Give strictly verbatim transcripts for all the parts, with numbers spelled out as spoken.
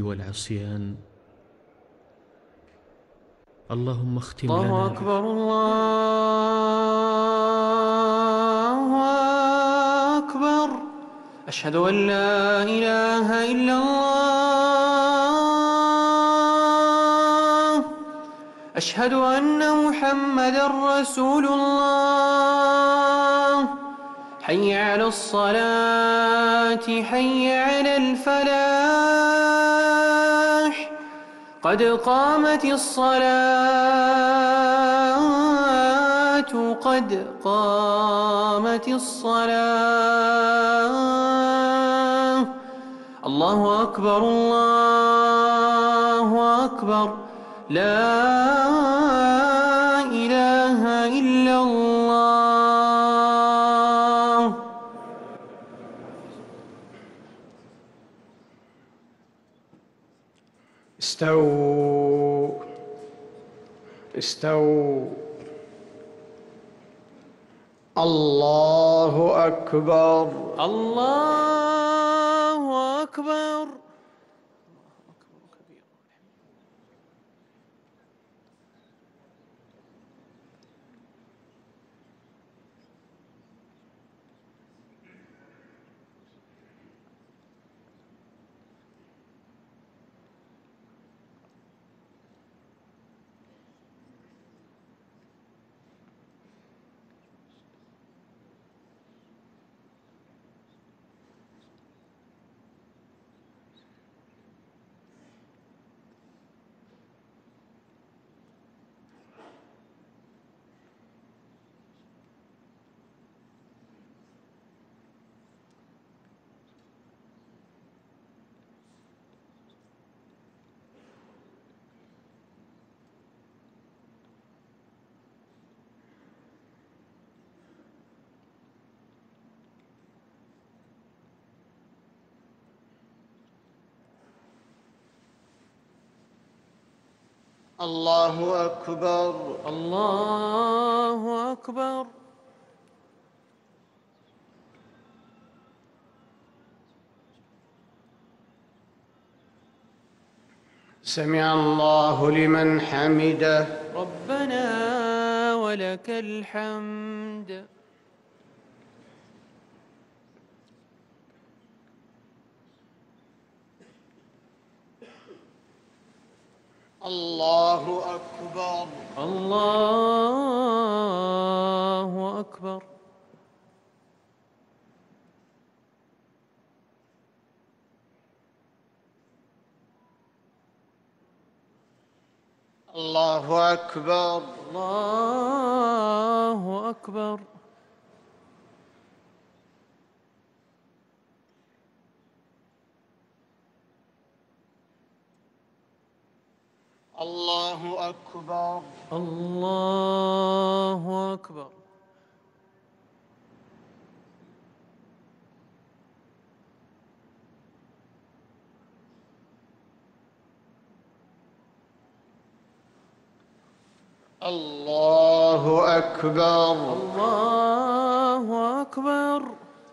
والعصيان. اللهم اختم الله لنا أكبر الله أكبر. أشهد أن لا إله إلا الله. أشهد أن محمدًا رسول الله. حي على الصلاة حي على الفلاح. قد قامت الصلاة قد قامت الصلاة. الله أكبر الله أكبر. لا إله إلا الله. استووا استووا. الله أكبر الله أكبر. الله أكبر الله أكبر. سمع الله لمن حمده. ربنا ولك الحمد. الله أكبر الله أكبر. الله أكبر الله أكبر. الله أكبر الله أكبر. الله أكبر الله أكبر.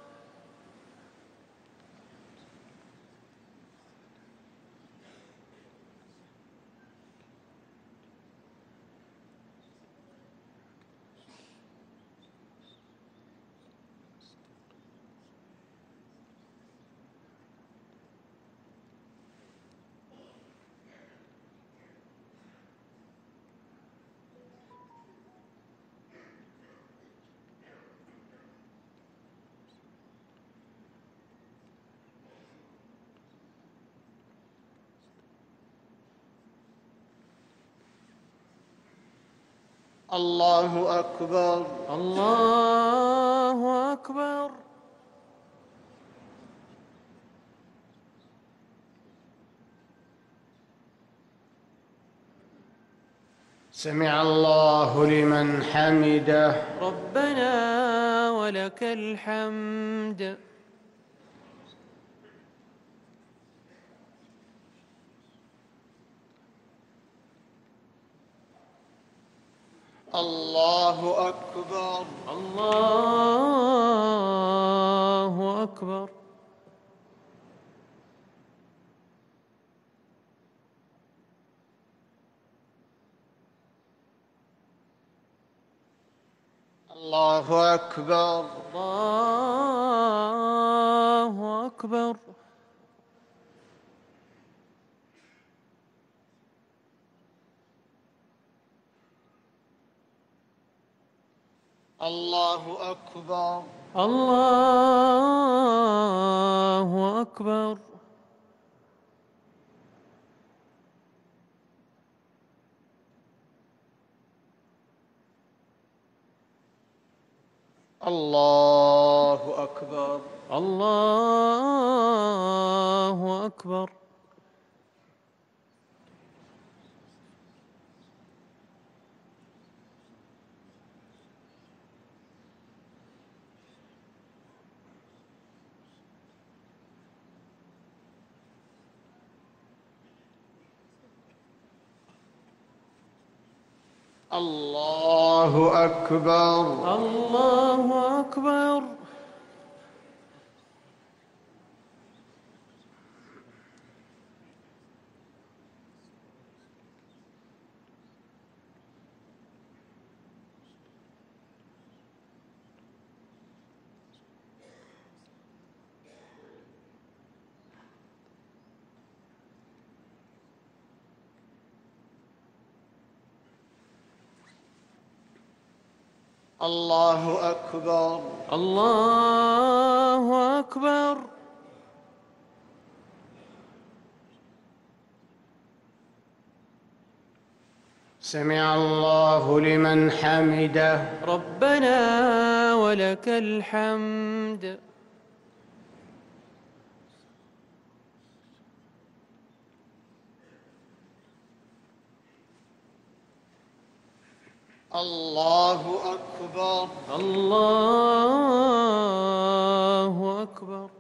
الله أكبر الله أكبر. سمع الله لمن حمده. ربنا ولك الحمد. الله أكبر الله أكبر. الله أكبر. الله أكبر. الله أكبر. الله أكبر. الله أكبر. الله أكبر. الله أكبر. الله أكبر. الله أكبر. الله أكبر. سمع الله لمن حمده. ربنا ولك الحمد. الله أكبر. الله أكبر.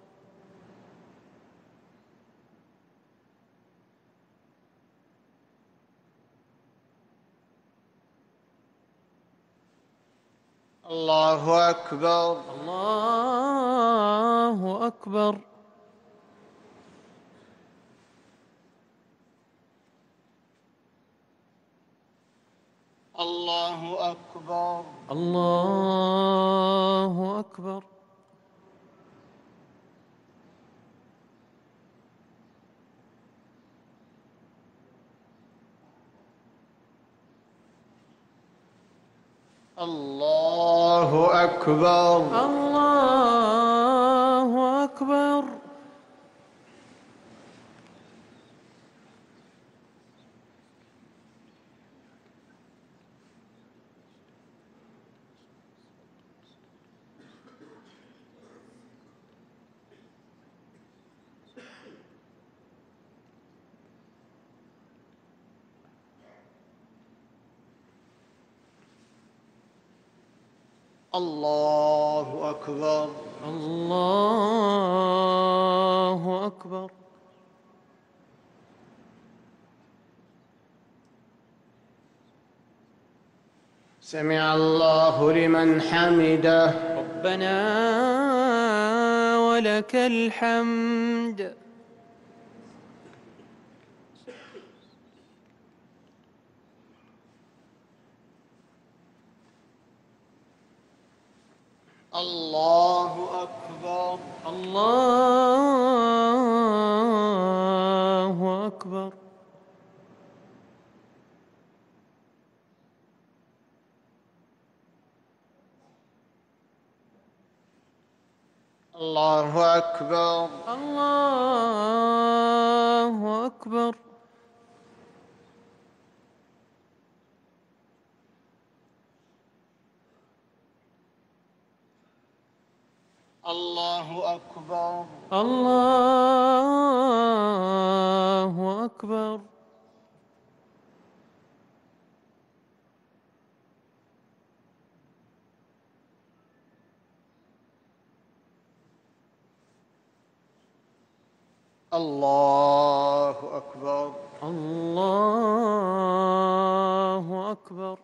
الله أكبر. الله أكبر. الله أكبر. الله أكبر. الله أكبر. الله أكبر. الله أكبر. الله أكبر. سمع الله لمن حمده. ربنا ولك الحمد. الله أكبر. الله أكبر. الله أكبر. الله أكبر. الله أكبر. الله أكبر. الله أكبر. الله أكبر.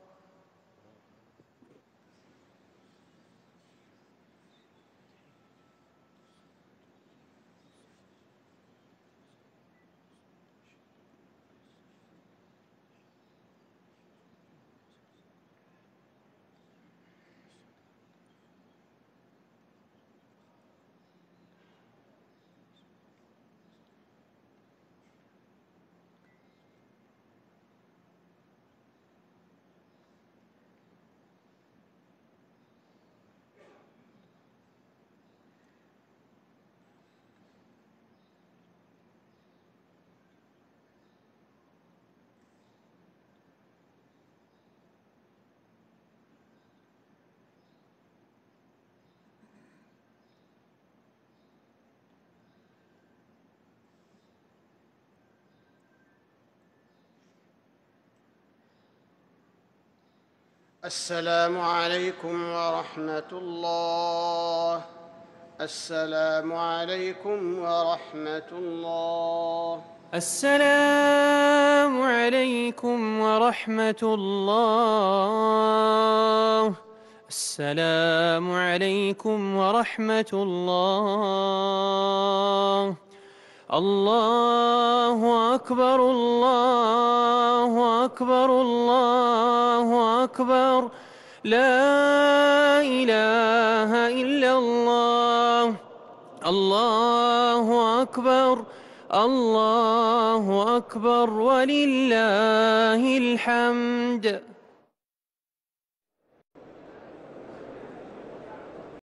السلام عليكم ورحمة الله. السلام عليكم ورحمة الله. السلام عليكم ورحمة الله. السلام عليكم ورحمة الله. الله أكبر الله أكبر الله أكبر. لا إله إلا الله. الله أكبر الله أكبر ولله الحمد.